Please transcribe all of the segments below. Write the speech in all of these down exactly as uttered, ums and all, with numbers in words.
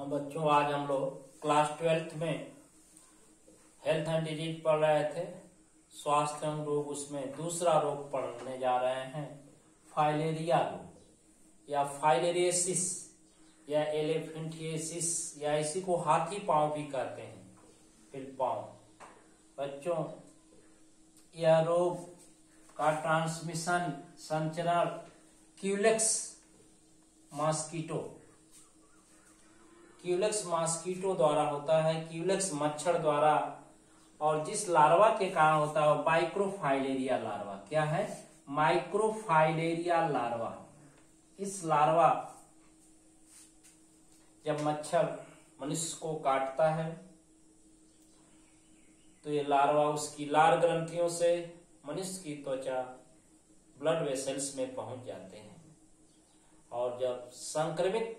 हाँ बच्चों, आज हम लोग क्लास ट्वेल्थ में हेल्थ एंड डिजीज पढ़ रहे थे। स्वास्थ्य एवं रोग, उसमें दूसरा रोग पढ़ने जा रहे हैं, फाइलेरिया रोग या फाइलेरियसिस या एलिफेंटिएसिस या इसी को हाथी पांव भी कहते हैं, फिर पांव। बच्चों, यह रोग का ट्रांसमिशन संचरण क्यूलेक्स मॉस्किटो क्यूलेक्स मॉस्किटो द्वारा होता है, क्यूलेक्स मच्छर द्वारा, और जिस लार्वा के कारण होता है वो माइक्रोफाइलेरिया लार्वा। क्या है? Microfilaria larva. इस लार्वा जब मच्छर मनुष्य को काटता है तो ये लार्वा उसकी लार ग्रंथियों से मनुष्य की त्वचा ब्लड वेसल्स में पहुंच जाते हैं, और जब संक्रमित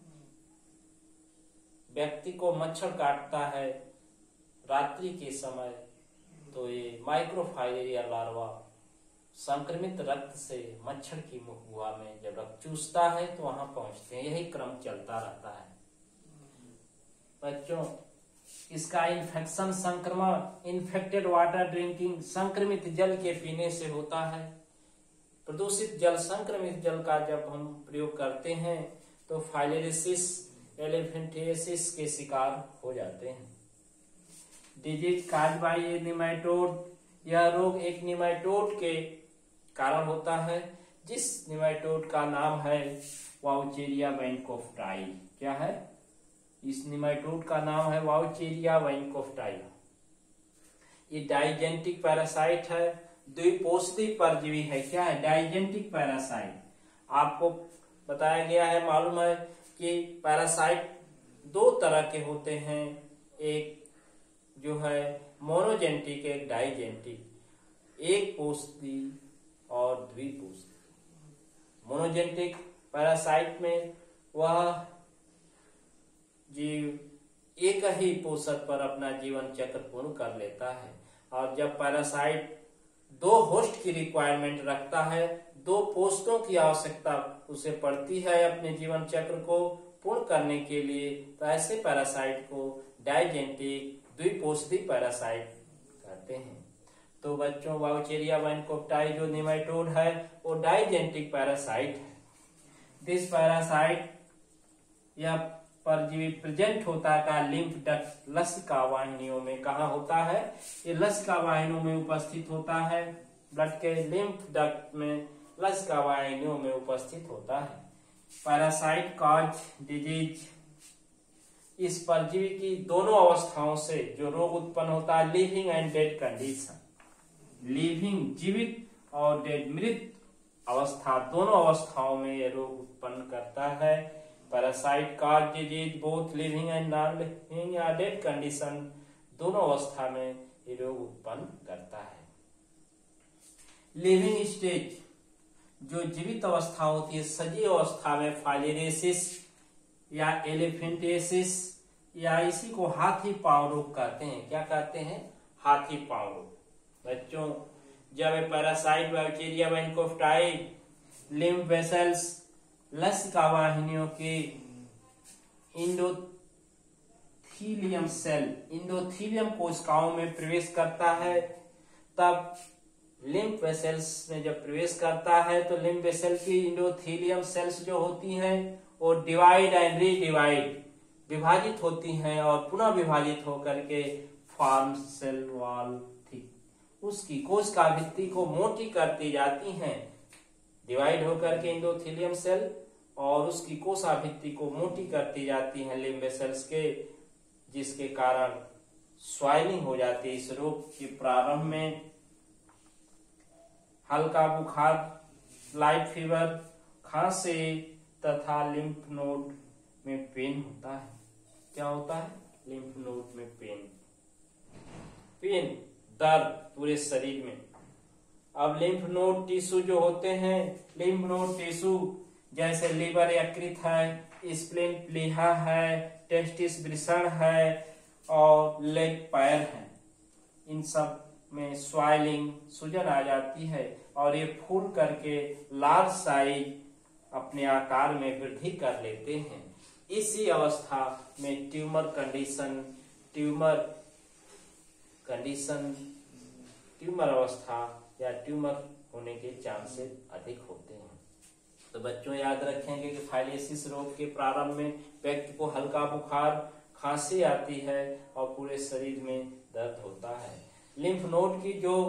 व्यक्ति को मच्छर काटता है रात्रि के समय तो ये माइक्रोफाइलेरिया लार्वा संक्रमित रक्त से मच्छर की मुख गुहा में जब रक्त चूसता है तो वहां पहुंचते हैं। यही क्रम चलता रहता है। बच्चों, इसका इन्फेक्शन संक्रमण इन्फेक्टेड वाटर ड्रिंकिंग, संक्रमित जल के पीने से होता है। प्रदूषित जल, संक्रमित जल का जब हम प्रयोग करते हैं तो फाइलेरियसिस एलिफेंटिएसिस के शिकार हो जाते हैं। Disease cause by a nematode, यह रोग एक निमेटोड के कारण होता है, जिस निमेटोड का नाम है वाउचेरिया वैनकोफ्टाई। क्या है? इस निमेटोड का नाम है वाउचेरिया वैनकोफ्टाई। ये डाइजेंटिक पैरासाइट है, द्विपोषी परजीवी है। क्या है? Digenetic parasite. आपको बताया गया है, मालूम है कि पैरासाइट दो तरह के होते हैं, एक जो है मोनोजेंटिक, एक डाइजेंटिक, एक पोषी और द्विपोषी। मोनोजेंटिक पैरासाइट में वह जीव एक ही पोषक पर अपना जीवन चक्र पूर्ण कर लेता है, और जब पैरासाइट दो होस्ट की रिक्वायरमेंट रखता है, दो पोषकों की आवश्यकता उसे पड़ती है अपने जीवन चक्र को पूर्ण करने के लिए, तो ऐसे पैरासाइट को डाइजेंटिक द्विपोषी पैरासाइट कहते हैं। तो बच्चों, वाउचेरिया वैनकोफ्टाई जो निमेटोड है वो डाइजेंटिक पैरासाइट है। दिस पैरासाइट, यह परजीवी प्रेजेंट होता है लिम्फ डक्ट, लसिका वाहिनियों में। कहाँ होता है? ये लसिका वाहिनियों में उपस्थित होता है, ब्लड के लिम्फ डक्ट में लसिका वाहिनियों में उपस्थित होता है। पैरासाइट कॉज डिजीज, इस परजीवी की दोनों अवस्थाओं से जो रोग उत्पन्न होता है, living and dead condition, living जीवित और डेड मृत अवस्था, दोनों अवस्थाओं में ये रोग उत्पन्न करता है। Parasite cause disease both living and non living या डेड कंडीशन, दोनों अवस्था में ये रोग उत्पन्न करता है। लिविंग स्टेज, जो जीवित अवस्था होती है, सजीव अवस्था में फाइलेरियसिस या एलिफेंटिएसिस या इसी को हाथी पांव रोग कहते हैं। क्या कहते हैं? हाथी पांव रोग। बच्चों, जब parasite Wuchereria bancrofti lymph vessels, लसिका वाहिनियों के इंडोथीलियम सेल, इंडोथीलियम कोशिकाओं में प्रवेश करता है, तब लिम्फ वेसल्स में जब प्रवेश करता है तो लिम्फ वेसल की इंडोथीलियम सेल्स जो होती हैं वो डिवाइड एंड रीडिवाइड, विभाजित होती हैं और पुनः विभाजित होकर के फॉर्म सेल वॉल थी, उसकी कोशिका भित्ति को मोटी करती जाती हैं, डिवाइड होकर के इंडोथीलियम सेल, और उसकी कोशिका भित्ति को मोटी करती जाती हैं लिम्फ वेसल्स के, जिसके कारण स्वाइलिंग हो जाती है। इस रोग के प्रारंभ में हल्का बुखार, लाइट फीवर, खांसी तथा लिम्फ नोड में पेन होता है। क्या होता है? लिम्फ नोड में पेन, पेन, दर्द पूरे शरीर में। अब लिम्फ नोड टिश्यू जो होते हैं, लिम्फ नोड टिश्यू जैसे लीवर यकृत है, स्प्लीन प्लीहा है, टेस्टिस वृषण है और लेग पैर है, इन सब में स्वाइलिंग, सूजन आ जाती है और ये फूल करके लार्ज साइज अपने आकार में वृद्धि कर लेते हैं। इसी अवस्था में tumour condition tumour condition tumour अवस्था या ट्यूमर होने के चांसेस अधिक होते हैं। तो बच्चों याद रखेंगे कि फाइलेसिस रोग के प्रारंभ में व्यक्ति को हल्का बुखार, खांसी आती है और पूरे शरीर में दर्द होता है। लिम्फ नोड की जो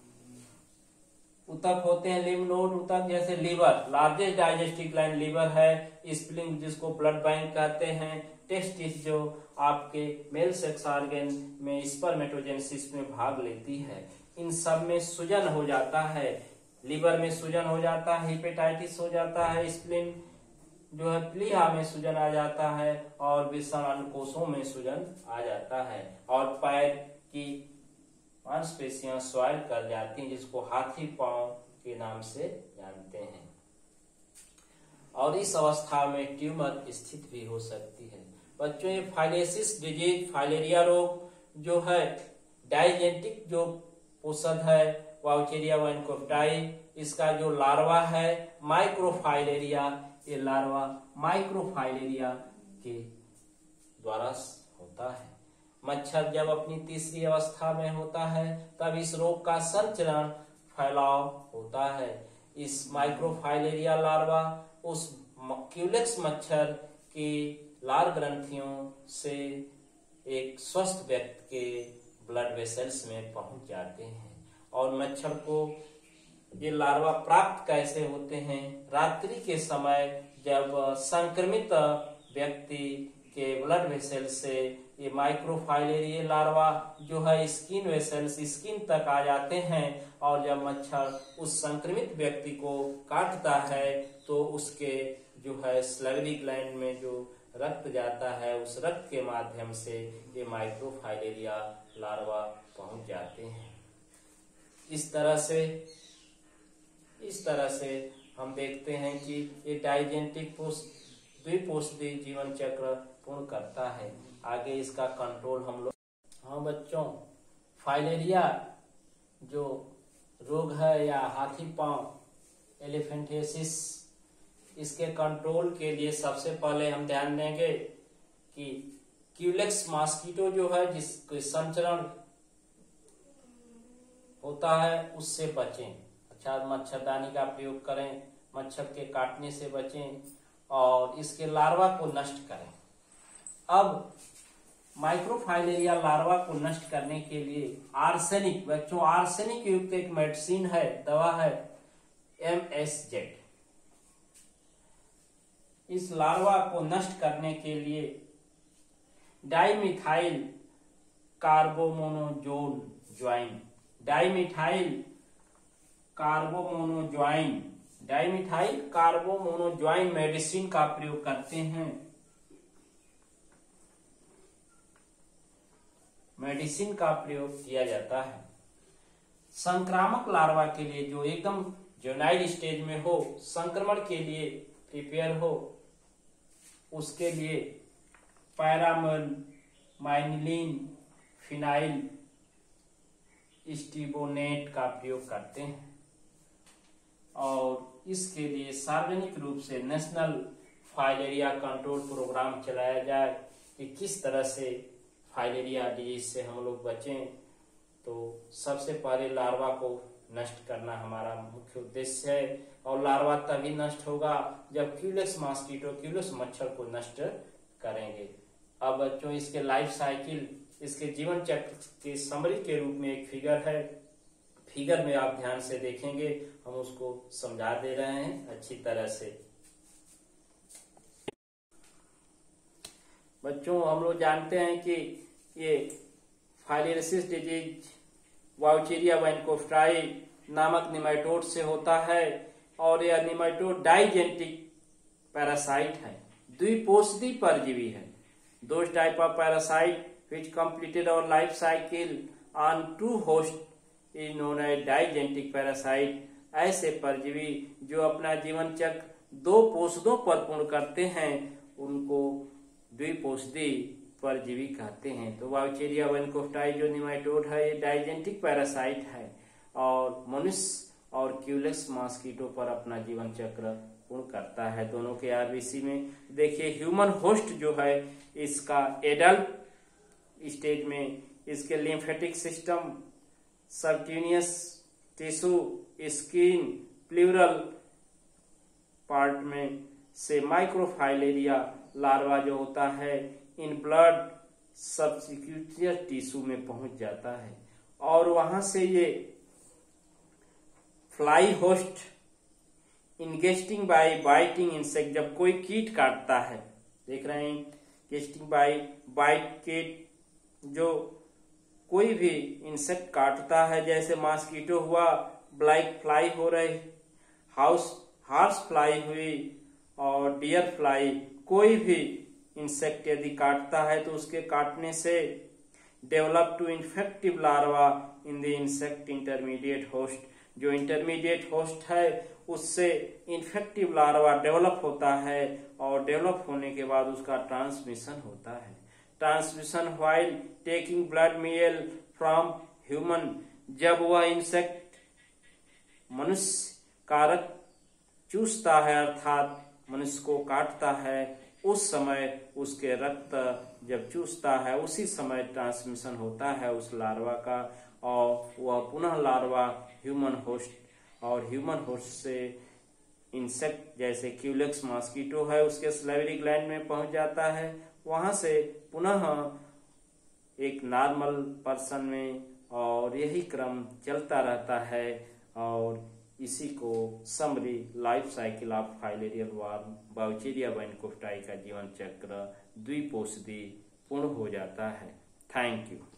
ऊतक होते हैं, लिम्फ नोड ऊतक जैसे liver, largest digestive gland liver है, स्प्लीन जिसको ब्लड बैंक कहते हैं, टेस्टिस जो आपके मेल सेक्स ऑर्गन में स्पर्मेटोजेनेसिस में भाग लेती है, इन सब में सूजन हो जाता है। लीवर में सूजन हो जाता है, हेपेटाइटिस हो जाता है, स्प्लीन जो है प्लीहा में सूजन आ जाता है और विषाणु कोषों में सूजन आ जाता है और पैर की मांसपेशियां स्वाइल कर जाती हैं, जिसको हाथी पांव के नाम से जानते हैं। और इस अवस्था में ट्यूमर स्थित भी हो सकती है। बच्चों ये फाइलेसिस डिजीज, फाइलेरिया रोग जो है डाइजेंटिक जो पोषक है वाउचेरिया वैनकोप्टाई, इसका जो लार्वा है माइक्रोफाइलेरिया, ये लार्वा माइक्रोफाइलेरिया के द्वारा होता है। मच्छर जब अपनी तीसरी अवस्था में होता है तब इस रोग का संचरण फैलाव होता है। इस माइक्रोफाइलेरिया लार्वा उस क्यूलेक्स मच्छर की लार ग्रंथियों से एक स्वस्थ व्यक्ति के ब्लड वेसल्स में पहुंच जाते हैं। और मच्छर को ये लार्वा प्राप्त कैसे होते हैं? रात्रि के समय जब संक्रमित व्यक्ति के ब्लड वेसल से ये माइक्रोफाइलेरिया लार्वा जो है स्किन वेसल्स स्किन तक आ जाते हैं और जब मच्छर उस संक्रमित व्यक्ति को काटता है तो उसके जो है स्लवरी ग्लैंड में जो रक्त जाता है उस रक्त के माध्यम से ये माइक्रोफाइलेरिया लार्वा पहुंच जाते हैं। इस तरह से इस तरह से हम देखते हैं कि ये डाइजेंटिक द्विपोषी जीवन चक्र पूर्ण करता है। आगे इसका कंट्रोल हम लोग हाँ बच्चों, फाइलेरिया जो रोग है या हाथी पांव एलिफेंटियासिस, इसके कंट्रोल के लिए सबसे पहले हम ध्यान देंगे कि क्यूलेक्स मॉस्किटो जो है जिसके संचरण होता है उससे बचें। अच्छा, मच्छरदानी का प्रयोग करें, मच्छर के काटने से बचें और इसके लार्वा को नष्ट करें। अब माइक्रोफाइलेरिया लार्वा को नष्ट करने के लिए आर्सेनिक, बच्चों आर्सेनिक युक्त एक मेडिसिन है, दवा है एम एस जेड। इस लार्वा को नष्ट करने के लिए डाइमिथाइल कार्बोमोनोजोल ज्वाइन डाइमिथाइल कार्बोमोनोज्वाइन डाइमिथाइल कार्बोमोनोज्वाइन मेडिसिन का प्रयोग करते हैं। मेडिसिन का प्रयोग किया जाता है संक्रामक लार्वा के लिए जो एकदम जुवेनाइल स्टेज में हो, संक्रमण के लिए प्रिपेयर हो, उसके लिए पैरामोल, माइनिलिन, फिनाइल स्टीबोनेट का प्रयोग करते हैं। और इसके लिए सार्वजनिक रूप से नेशनल फाइलेरिया कंट्रोल प्रोग्राम चलाया जाए कि किस तरह से फाइलेरिया डिजीज से हम लोग बचें। तो सबसे पहले लार्वा को नष्ट करना हमारा मुख्य उद्देश्य है और लार्वा तभी नष्ट होगा जब क्यूलेक्स मॉस्किटो क्यूलेक्स मच्छर को नष्ट करेंगे। अब बच्चों इसके लाइफ साइकिल, इसके जीवन चक्र के समरी के रूप में एक फिगर है, फिगर में आप ध्यान से देखेंगे, हम उसको समझा दे रहे हैं अच्छी तरह से। बच्चों हम लोग जानते हैं कि ये फाइलेरिसिस डिजीज वाउचेरिया वैनकोप्टाई नामक निमेटोड से होता है और यह निमेटोड डाइजेंटिक पैरासाइट है, द्विपोषी परजीवी है। Those type of parasite which completed our life cycle on two hosts is known as digentic parasite। ऐसे परजीवी जो अपना जीवन चक्र दो पोषदों पर पूर्ण करते हैं उनको द्विपोषी परजीवी कहते हैं। तो वाउचेरिया वैनकोप्टाई जो निमेटोड है ये डाइजेंटिक पैरासाइट है और मनुष्य और क्यूलेक्स मॉस्किटो पर अपना जीवन चक्र पूर्ण करता है दोनों के आरबीसी में। देखिए ह्यूमन होस्ट जो है इसका एडल्ट स्टेज में इसके lymphatic system, subcutaneous tissue, skin, pleural part में से माइक्रोफाइलेरिया लार्वा जो होता है इन ब्लड सबक्यूनियस टिश्यू में पहुंच जाता है और वहां से ये fly host ingesting by biting insect, जब कोई कीट काटता है, देख रहे हैं इंगेस्टिंग बाय बाइट कीट, जो कोई भी इंसेक्ट काटता है, जैसे मॉस्किटो हुआ, ब्लैक फ्लाई हो रही, हाउस हॉर्स फ्लाई हुई और डियर फ्लाई, कोई भी इंसेक्ट यदि काटता है तो उसके काटने से develop to infective larva in the insect intermediate host, जो इंटरमीडिएट होस्ट है उससे इन्फेक्टिव लार्वा डेवलप होता है और डेवलप होने के बाद उसका ट्रांसमिशन होता है। Transmission while taking blood meal from human, जब वह इंसेक्ट मनुष्य कारक चूसता है अर्थात मनुष्य को काटता है, उस समय उसके रक्त जब चूसता है उसी समय ट्रांसमिशन होता है उस लार्वा का और वह पुनः लार्वा ह्यूमन होस्ट और ह्यूमन होस्ट से इंसेक्ट जैसे क्यूलेक्स मॉस्किटो है उसके सलाइवरी ग्लैंड में पहुंच जाता है, वहां से पुनः एक नॉर्मल पर्सन में, और यही क्रम चलता रहता है और इसी को summary life cycle of filarial worm Wuchereria bancrofti का जीवन चक्र द्विपोषदी पूर्ण हो जाता है। Thank you.